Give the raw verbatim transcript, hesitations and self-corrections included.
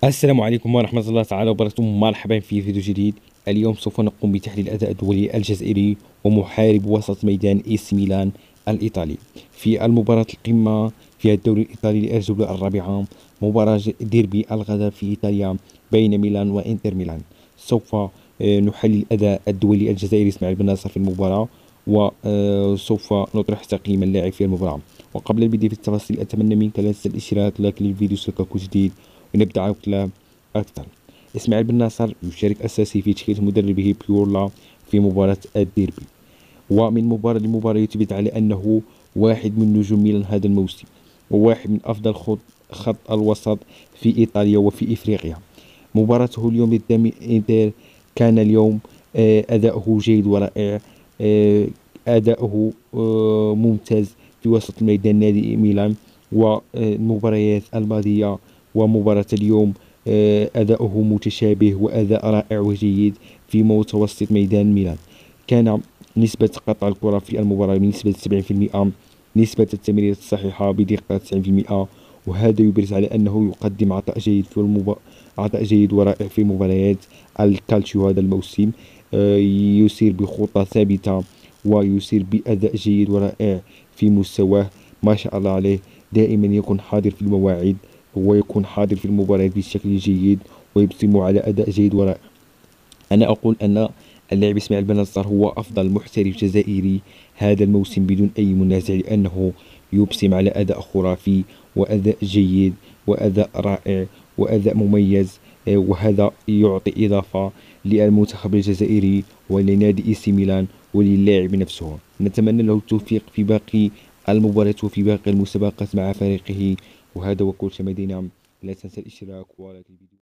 السلام عليكم ورحمة الله تعالى وبركاته. مرحبا في فيديو جديد. اليوم سوف نقوم بتحليل الأداء الدولي الجزائري ومحارب وسط ميدان إي سي ميلان الإيطالي في المباراة القمة في الدوري الإيطالي للجولة الرابعة، مباراة ديربي الغد في إيطاليا بين ميلان وإنتر ميلان. سوف آه، نحلل الأداء الدولي الجزائري إسماعيل بن ناصر في المباراة، وسوف نطرح تقييم اللاعب في المباراة. وقبل البدء في التفاصيل أتمنى منك لا تنسى الاشتراك لايك للفيديو سلكك جديد ونبدأ على الكلام أكثر. إسماعيل بن ناصر يشارك أساسي في تشكيلة مدربه بيورلا في مباراة الديربي، ومن مباراة لمباراة يثبت على أنه واحد من نجوم ميلان هذا الموسم، وواحد من أفضل خط, خط الوسط في إيطاليا وفي إفريقيا. مباراته اليوم ضد إنتر كان اليوم آه، أداؤه جيد ورائع، آه، أداؤه آه، ممتاز في وسط الميدان نادي ميلان. والمباريات الماضية ومباراة اليوم آه، أداؤه متشابه وأداء رائع وجيد في متوسط ميدان ميلان. كان نسبة قطع الكرة في المباراة بنسبة سبعين بالمئة، نسبة التمريرات الصحيحة بدقة تسعين بالمئة، وهذا يبرز على أنه يقدم عطاء جيد في المب... عطاء جيد ورائع في مباريات الكالتشيو هذا الموسم. آه، يسير بخطى ثابتة ويسير بأداء جيد ورائع في مستواه، ما شاء الله عليه. دائما يكون حاضر في المواعيد ويكون حاضر في المباريات بشكل جيد ويبصم على أداء جيد ورائع. أنا أقول أن اللاعب إسماعيل بن نصر هو أفضل محترف جزائري هذا الموسم بدون أي منازع، لأنه يبصم على أداء خرافي وأداء جيد وأداء رائع وأداء مميز. آه، وهذا يعطي إضافة للمنتخب الجزائري ولنادي إي سي ميلان وللاعب نفسه. نتمنى له التوفيق في باقي المباريات وفي باقي المسابقات مع فريقه. وهذا وكل شيء. لا تنسى الاشتراك ولايك الفيديو.